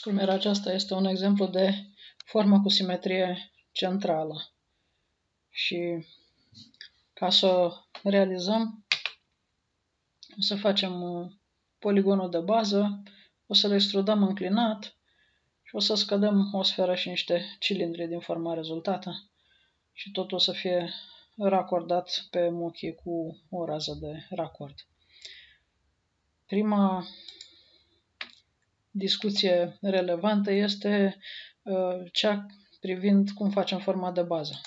Scrumera aceasta este un exemplu de formă cu simetrie centrală. Și ca să realizăm, o să facem poligonul de bază, o să-l extrudăm înclinat și o să scădem o sferă și niște cilindri din forma rezultată. Și totul o să fie racordat pe muchie cu o rază de racord. Prima discuție relevantă este cea privind cum facem forma de bază.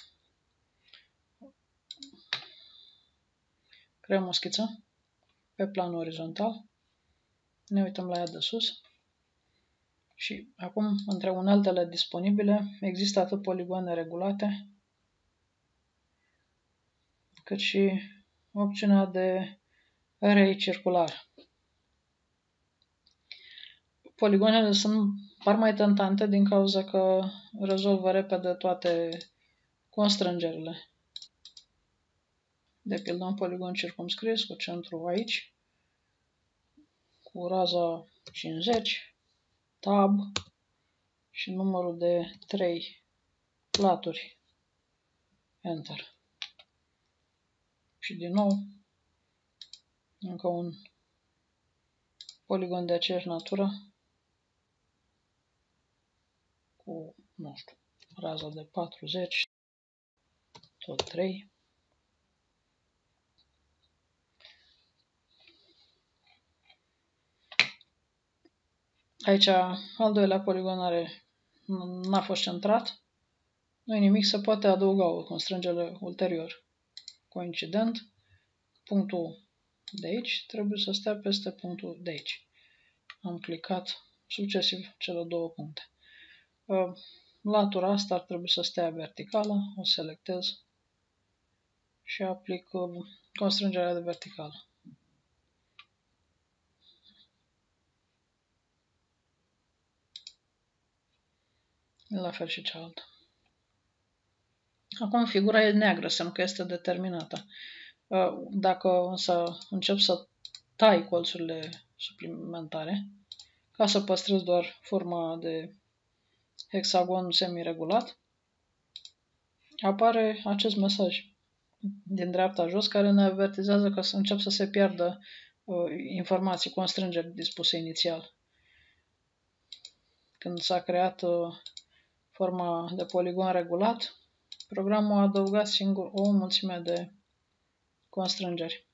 Creăm o schiță pe plan orizontal, ne uităm la ea de sus și acum, între uneltele disponibile, există atât poligoane regulate, cât și opțiunea de array circular. Poligoanele par mai tentante din cauza că rezolvă repede toate constrângerile. De pildă, un poligon circumscris cu centru aici, cu raza 50, tab și numărul de 3 laturi. Enter. Și din nou, încă un poligon de aceeași natură, cu, nu știu, raza de 40, tot 3. Aici, al doilea poligon n-a fost centrat. Nu-i nimic, se poate adăuga o constrângere ulterior. Coincident, punctul de aici trebuie să stea peste punctul de aici. Am clicat succesiv cele două puncte. Latura asta ar trebui să stea verticală, o selectez și aplic constrângerea de verticală. La fel și cealaltă. Acum figura e neagră, semn că este determinată. Dacă însă încep să tai colțurile suplimentare, ca să păstrez doar forma de hexagon semiregulat, apare acest mesaj din dreapta jos care ne avertizează că încep să se piardă informații, constrângeri dispuse inițial. Când s-a creat forma de poligon regulat, programul a adăugat singur o mulțime de constrângeri,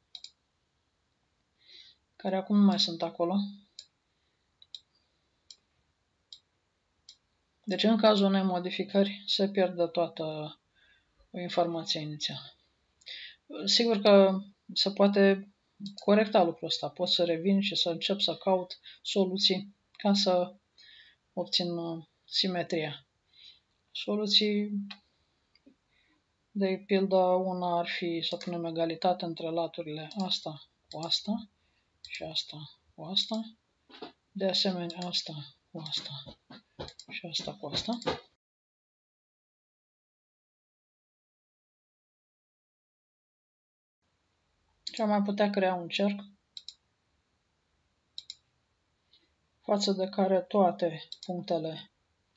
care acum nu mai sunt acolo. Deci, în cazul unei modificări, se pierde toată informația inițială. Sigur că se poate corecta lucrul ăsta. Pot să revin și să încep să caut soluții ca să obțin simetria. Soluții, de pildă, una ar fi să punem egalitate între laturile asta cu asta și asta cu asta. De asemenea, asta cu asta și asta cu asta. Și am mai putea crea un cerc față de care toate punctele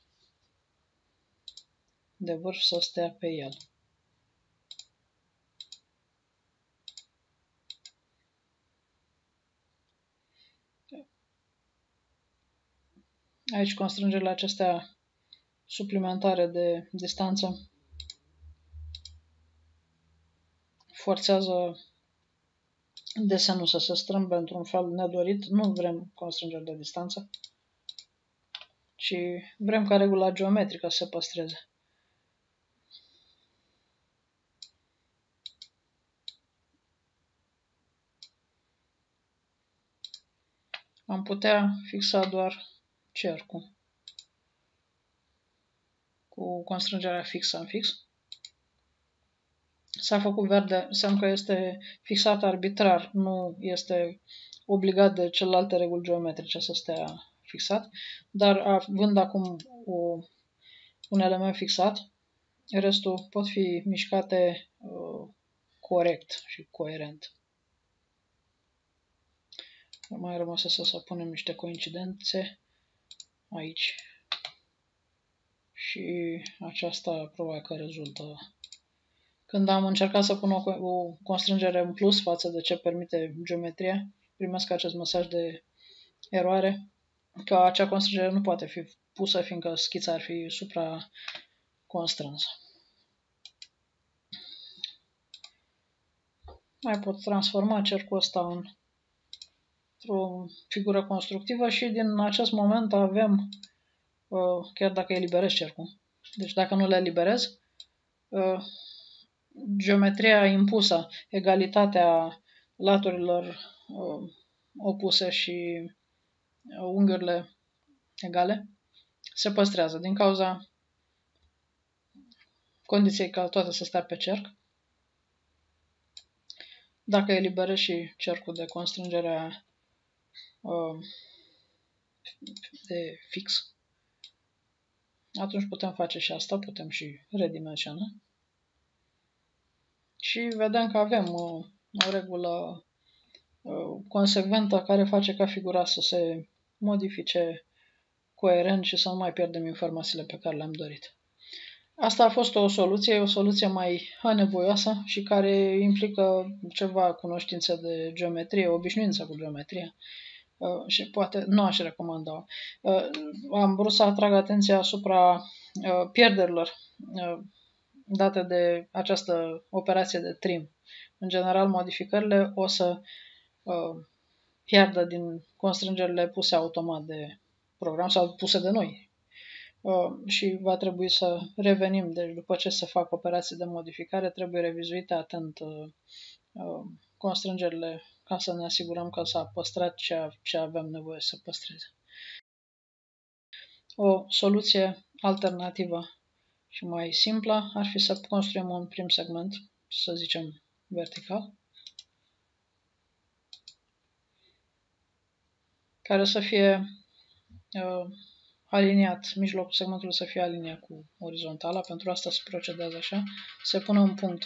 de vârf să stea pe el. Aici constrângerile acestea suplimentare de distanță forțează desenul să se strâmbe într-un fel nedorit. Nu vrem constrângeri de distanță, ci vrem ca regula geometrică să se păstreze. Am putea fixa doar cercul cu constrângerea fixă în fix. S-a făcut verde, înseamnă că este fixat arbitrar, nu este obligat de celelalte reguli geometrice să stea fixat, dar având acum un element fixat, restul pot fi mișcate corect și coerent. Mai rămase să punem niște coincidențe aici. Și aceasta probabil că rezultă. Când am încercat să pun o constrângere în plus față de ce permite geometria, primesc acest mesaj de eroare că acea constrângere nu poate fi pusă fiindcă schița ar fi supra-constrânsă. Mai pot transforma cercul ăsta într-o figură constructivă și din acest moment avem, chiar dacă eliberez cercul, deci dacă nu le eliberez, geometria impusă, egalitatea laturilor opuse și unghiurile egale, se păstrează din cauza condiției ca toate să stea pe cerc. Dacă eliberez și cercul de constrângere de fix, atunci putem face și asta, putem și redimensiona. Și vedem că avem o regulă consecventă care face ca figura să se modifice coerent și să nu mai pierdem informațiile pe care le-am dorit. Asta a fost o soluție mai anevoioasă și care implică ceva cunoștință de geometrie, obișnuință cu geometria. Și poate nu aș recomanda. Am vrut să atrag atenția asupra pierderilor date de această operație de trim. În general, modificările o să pierdă din constrângerile puse automat de program sau puse de noi. Și va trebui să revenim. Deci după ce se fac operații de modificare, trebuie revizuite atent constrângerile ca să ne asigurăm că s-a păstrat ce avem nevoie să păstreze. O soluție alternativă și mai simplă ar fi să construim un prim segment, să zicem vertical, care să fie aliniat, mijlocul segmentului să fie aliniat cu orizontala. Pentru asta se procedează așa. Se pune un punct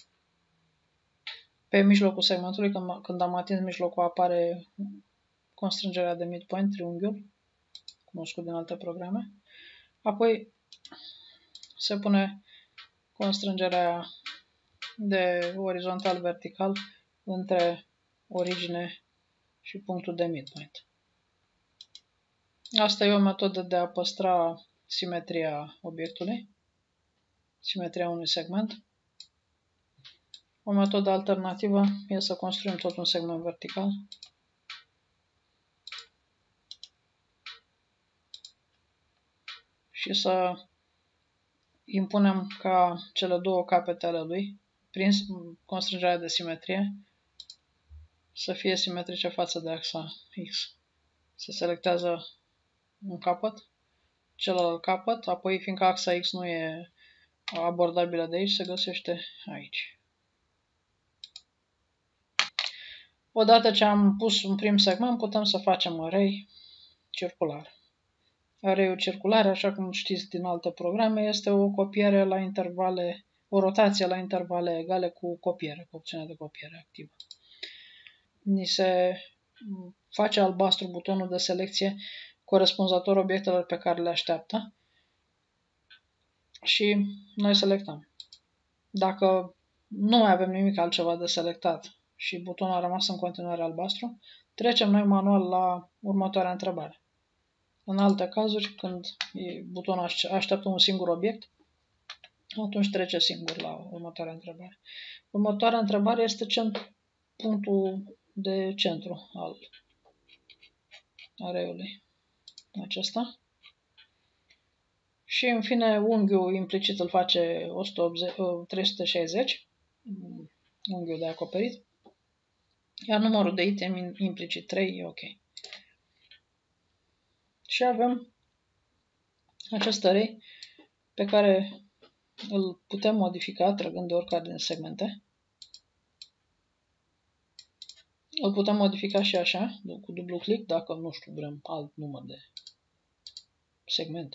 pe mijlocul segmentului. Când am atins mijlocul, apare constrângerea de midpoint, triunghiul, cunoscut din alte programe. Apoi se pune constrângerea de orizontal-vertical între origine și punctul de midpoint. Asta e o metodă de a păstra simetria obiectului, simetria unui segment. O metodă alternativă e să construim tot un segment vertical și să impunem ca cele două capete ale lui, prin constrângerea de simetrie, să fie simetrice față de axa X. Se selectează un capăt, celălalt capăt, apoi fiindcă axa X nu e abordabilă de aici, se găsește aici. Odată ce am pus un prim segment, putem să facem array circular. Array-ul circular, așa cum știți din alte programe, este o copiere la intervale, o rotație la intervale egale cu copiere, cu opțiunea de copiere activă. Ni se face albastru butonul de selecție corespunzător obiectelor pe care le așteaptă și noi selectăm. Dacă nu mai avem nimic altceva de selectat și butonul a rămas în continuare albastru, trecem noi manual la următoarea întrebare. În alte cazuri, când butonul așteaptă un singur obiect, atunci trece singur la următoarea întrebare. Următoarea întrebare este punctul de centru al array-ului acesta. Și în fine, unghiul implicit îl face 360, unghiul de acoperit, iar numărul de item implicit 3 e ok. Și avem acest array pe care îl putem modifica trăgând de oricare din segmente. Îl putem modifica și așa, cu dublu click, dacă, nu știu, vrem alt număr de segmente.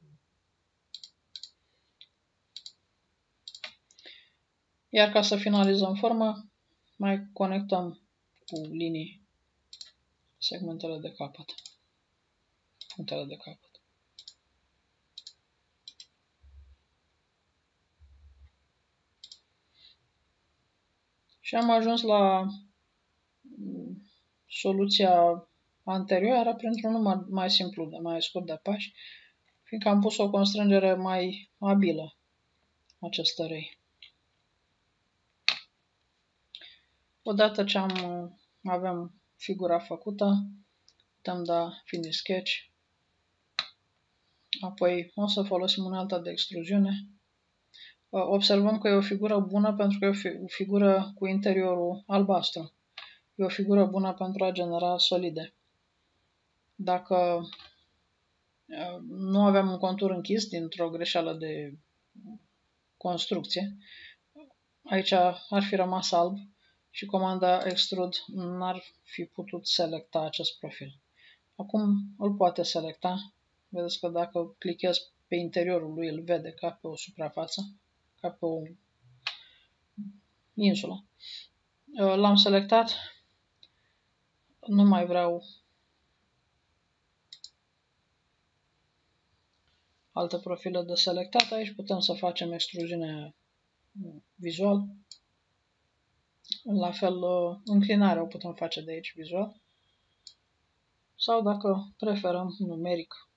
Iar ca să finalizăm forma, mai conectăm cu linii segmentele de capăt. punctele de capăt. Și am ajuns la soluția anterioară printr-un număr mai simplu, mai scurt de pași, fiindcă am pus o constrângere mai abilă acest array. Odată ce avem figura făcută, putem da Finish Sketch. Apoi o să folosim unealta de extruziune. Observăm că e o figură bună pentru că e o figură cu interiorul albastru. E o figură bună pentru a genera solide. Dacă nu avem un contur închis dintr-o greșeală de construcție, aici ar fi rămas alb și comanda extrude n-ar fi putut selecta acest profil. Acum îl poate selecta. Vedeți că dacă clichez pe interiorul lui, îl vede ca pe o suprafață, ca pe o insulă. L-am selectat. Nu mai vreau alte profile de selectat. Aici putem să facem extruziune vizual. La fel, înclinarea o putem face de aici vizual. Sau dacă preferăm numeric,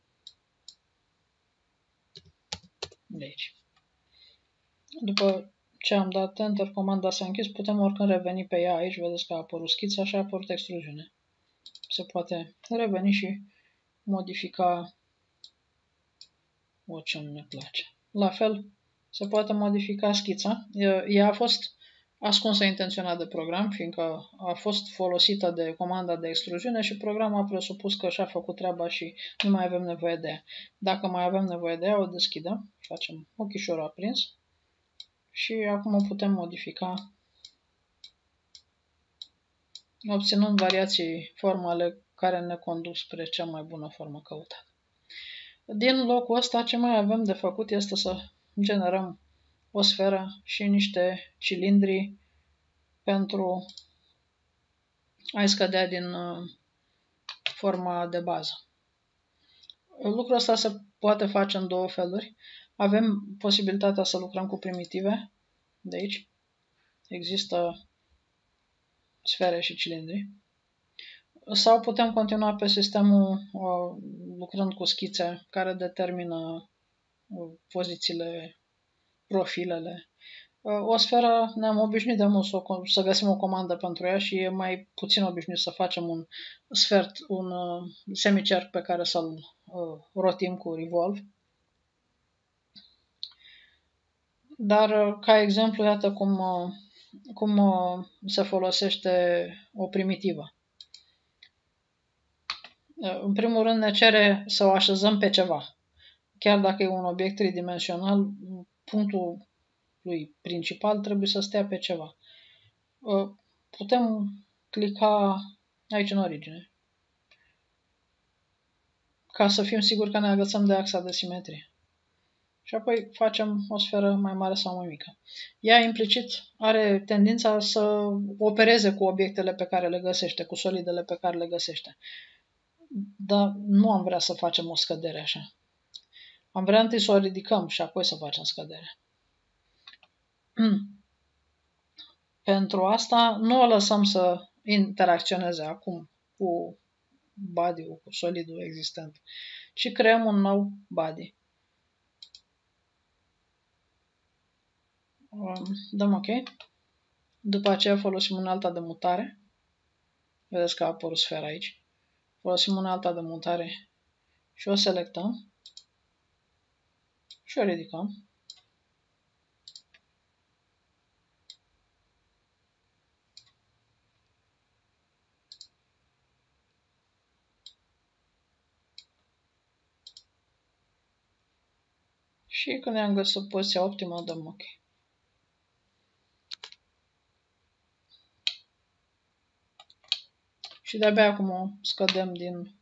de aici. După ce am dat Enter, comanda s-a închis, putem oricând reveni pe ea aici. Vedeți că a apărut schița și a apărut extruziune. Se poate reveni și modifica orice nu ne place. La fel, se poate modifica schița. Ea a fost ascunsă intenționat de program, fiindcă a fost folosită de comanda de extruziune și programul a presupus că și-a făcut treaba și nu mai avem nevoie de ea. Dacă mai avem nevoie de ea, o deschidem, facem ochișorul aprins și acum o putem modifica obținând variații formale care ne conduc spre cea mai bună formă căutată. Din locul ăsta, ce mai avem de făcut este să generăm o sferă și niște cilindri pentru a scădea din forma de bază. Lucrul ăsta se poate face în două feluri. Avem posibilitatea să lucrăm cu primitive, de aici. Există sfere și cilindri. Sau putem continua pe sistemul lucrând cu schițe care determină pozițiile, profilele. O sferă ne-am obișnuit de mult să găsim o comandă pentru ea și e mai puțin obișnuit să facem un sfert, un semicerc pe care să-l rotim cu revolve. Dar, ca exemplu, iată cum se folosește o primitivă. În primul rând ne cere să o așezăm pe ceva. Chiar dacă e un obiect tridimensional, punctul lui principal trebuie să stea pe ceva. Putem clica aici în origine, ca să fim siguri că ne agățăm de axa de simetrie. Și apoi facem o sferă mai mare sau mai mică. Ea implicit are tendința să opereze cu obiectele pe care le găsește, cu solidele pe care le găsește. Dar nu am vrea să facem o scădere așa. Am vrea întâi să o ridicăm și apoi să facem scădere. Pentru asta nu o lăsăm să interacționeze acum cu body-ul, cu solidul existent, ci creăm un nou body. Dăm OK. După aceea folosim unealta de mutare. Vedeți că a apărut sfera aici. Folosim unealta de mutare și o selectăm și o ridicăm. Și când ne-am găsit poziția optimă, dăm OK. Și de-abia acum o scădem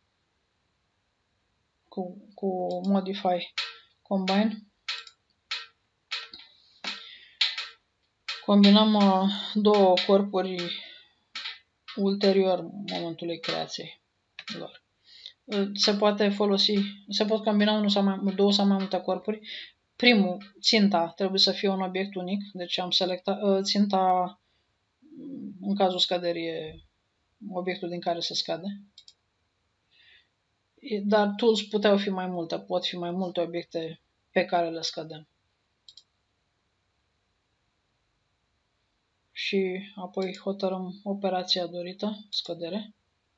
cu Modify Combine. Combinăm două corpuri ulterior momentului creației lor. se poate folosi, se pot combina unul sau două sau mai multe corpuri. Primul, ținta, trebuie să fie un obiect unic, deci am selectat ținta, în cazul scăderii, e obiectul din care se scade. Dar tools puteau fi mai multe, pot fi mai multe obiecte pe care le scădem. Și apoi hotărâm operația dorită, scădere,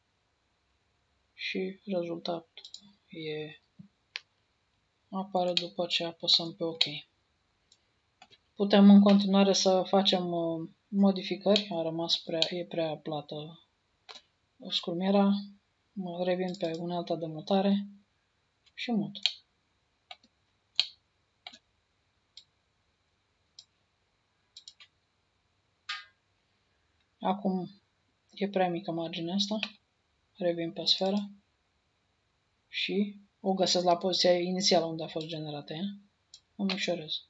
și rezultatul apare după ce apăsăm pe OK. Putem în continuare să facem modificări, a rămas prea plată scrumiera, revin pe unealta de mutare și mut. Acum e prea mică marginea asta, revin pe sferă și o găsesc la poziția inițială unde a fost generată ea. O micșorez.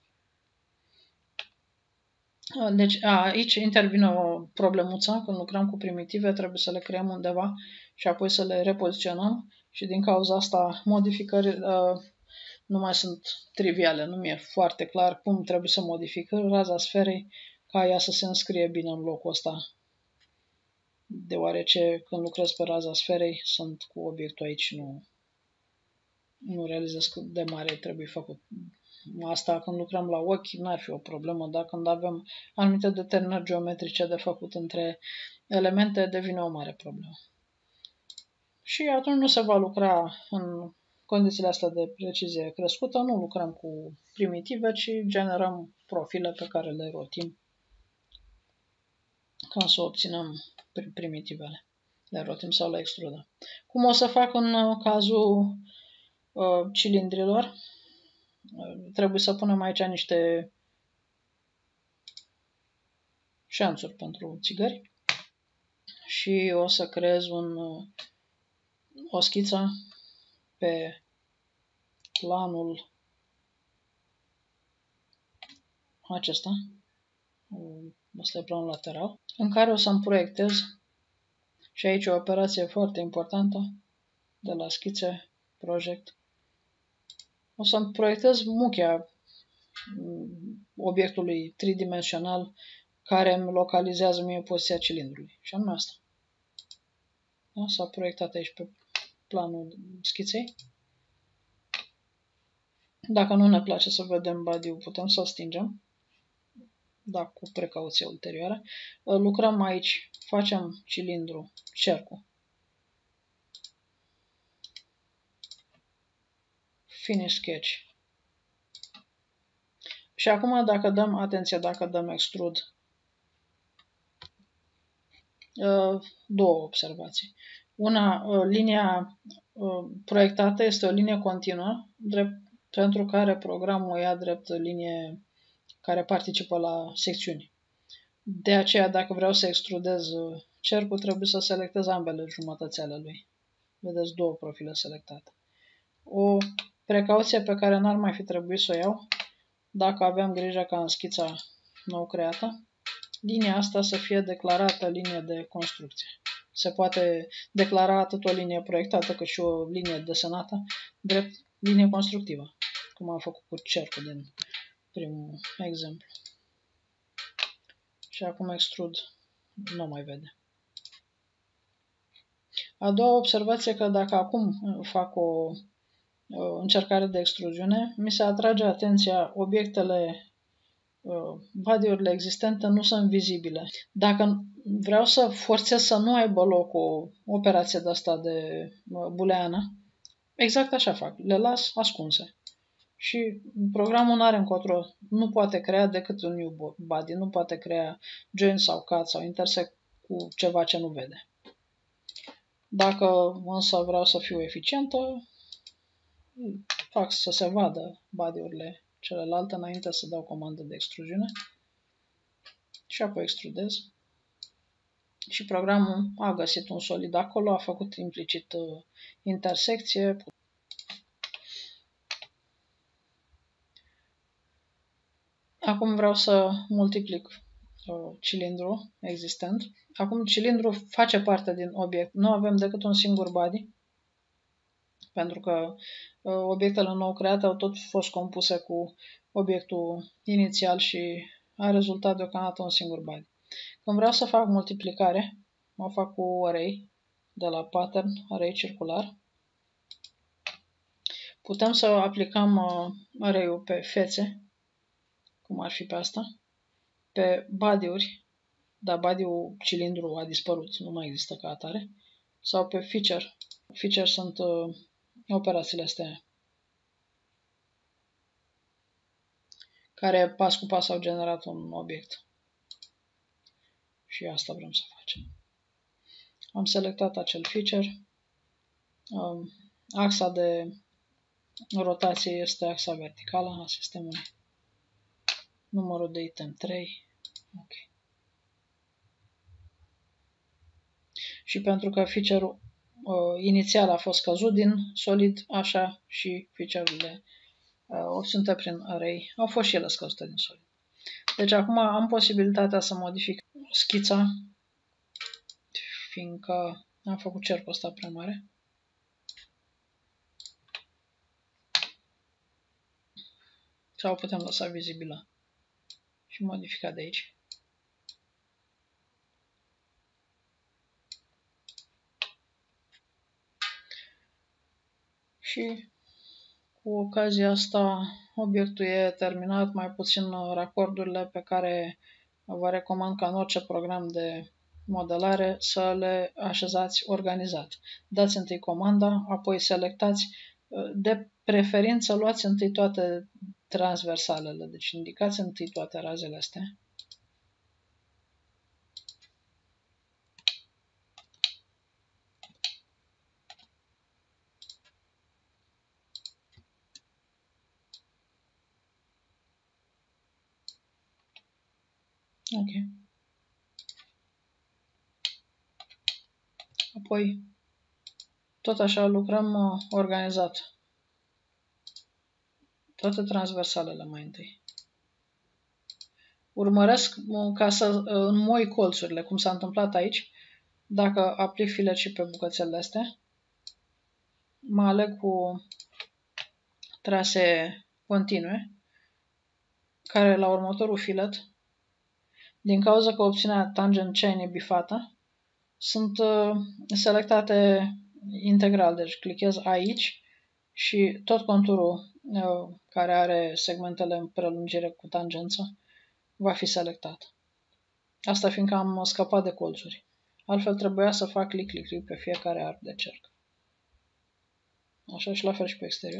Deci aici intervine o problemuță. Când lucrăm cu primitive, trebuie să le creăm undeva și apoi să le repoziționăm și din cauza asta modificări nu mai sunt triviale. Nu mi-e foarte clar cum trebuie să modific raza sferei ca ea să se înscrie bine în locul ăsta. Deoarece când lucrez pe raza sferei sunt cu obiectul aici, nu realizez cât de mare trebuie făcut. Asta când lucrăm la ochi n-ar fi o problemă, dar când avem anumite determinări geometrice de făcut între elemente, devine o mare problemă. Și atunci nu se va lucra în condițiile astea de precizie crescută, nu lucrăm cu primitive, ci generăm profile pe care le rotim ca să obținem primitivele. Le rotim sau le extrudăm. Cum o să fac în cazul cilindrilor? Trebuie să punem aici niște șanțuri pentru țigări și o să creez o schiță pe planul acesta, ăsta e planul lateral, în care o să-mi proiectez, și aici o operație foarte importantă de la schițe, project, o să-mi proiectez muchea obiectului tridimensional care îmi localizează mie poziția cilindrului. Și anume asta. Da? S-a proiectat aici pe planul schiței. Dacă nu ne place să vedem body-ul, putem să-l stingem. Da, cu precauție ulterioară. Lucrăm aici, facem cilindru, cercul. Finish sketch. Și acum dacă dăm extrude, două observații. Una, linia proiectată este o linie continuă, pentru care programul o ia drept linie care participă la secțiuni. De aceea, dacă vreau să extrudez cercul, trebuie să selectez ambele jumătăți ale lui. Vedeți, două profile selectate. O precauție pe care n-ar mai fi trebuit să o iau, dacă aveam grijă ca în schița nou creată, linia asta să fie declarată linie de construcție. Se poate declara atât o linie proiectată cât și o linie desenată drept linie constructivă, cum am făcut cu cercul din primul exemplu. Și acum extrud, nu mai vede. A doua observație că dacă acum fac o încercare de extruziune, mi se atrage atenția obiectele, body-urile existente nu sunt vizibile. Dacă vreau să forțez să nu aibă loc o operație de asta de booleană, exact așa fac, le las ascunse. Și programul nu are încotro, nu poate crea decât un new body, nu poate crea join sau cut sau intersect cu ceva ce nu vede. Dacă însă vreau să fiu eficientă, fac să se vadă body-urile celelalte înainte să dau comandă de extruziune și apoi extrudez. Și programul a găsit un solid acolo, a făcut implicit intersecție. Acum vreau să multiplic cilindrul existent. Acum cilindrul face parte din obiect. Nu avem decât un singur body. pentru că obiectele nou create au tot fost compuse cu obiectul inițial și a rezultat deocamdată un singur body. Când vreau să fac multiplicare, o fac cu array de la pattern, array circular. Putem să aplicăm array-ul pe fețe, cum ar fi pe asta, pe body-uri, dar body-ul cilindru a dispărut, nu mai există ca atare, sau pe feature. Feature sunt operațiile astea care pas cu pas au generat un obiect. Și asta vrem să facem. Am selectat acel feature. Axa de rotație este axa verticală a sistemului. Numărul de item 3. Ok. Și pentru că feature-ul inițial a fost căzut din solid, așa și feature-urile obținute prin array au fost și ele scăzute din solid. Deci acum am posibilitatea să modific schița, fiindcă am făcut cercul ăsta prea mare. Sau putem lăsa vizibilă și modifica de aici. Și cu ocazia asta obiectul e terminat, mai puțin racordurile pe care vă recomand ca în orice program de modelare să le așezați organizat. Dați întâi comanda, apoi selectați, de preferință luați întâi toate transversalele, deci indicați întâi toate razele astea. Ok. Apoi, tot așa lucrăm organizat. Toate transversalele mai întâi. Urmăresc ca să înmoi colțurile, cum s-a întâmplat aici. Dacă aplic filet și pe bucățele astea, mă aleg cu trase continue, care la următorul filet, din cauza că obținerea tangent chain e bifată, sunt selectate integral. Deci clichez aici și tot conturul care are segmentele în prelungire cu tangență va fi selectat. Asta fiindcă am scăpat de colțuri. Altfel trebuia să fac click pe fiecare arc de cerc. Așa și la fel și pe exterior.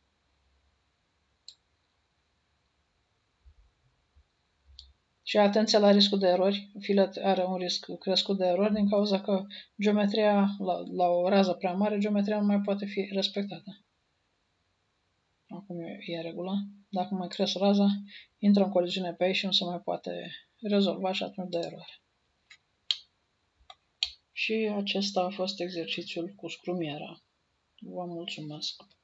Și atenție la riscul de erori. Filet are un risc crescut de erori din cauza că geometria, la o rază prea mare, geometria nu mai poate fi respectată. Acum e în regulă. Dacă mai cresc raza, intră în coliziune pe aici și nu se mai poate rezolva și atunci dă eroare. Și acesta a fost exercițiul cu scrumiera. Vă mulțumesc!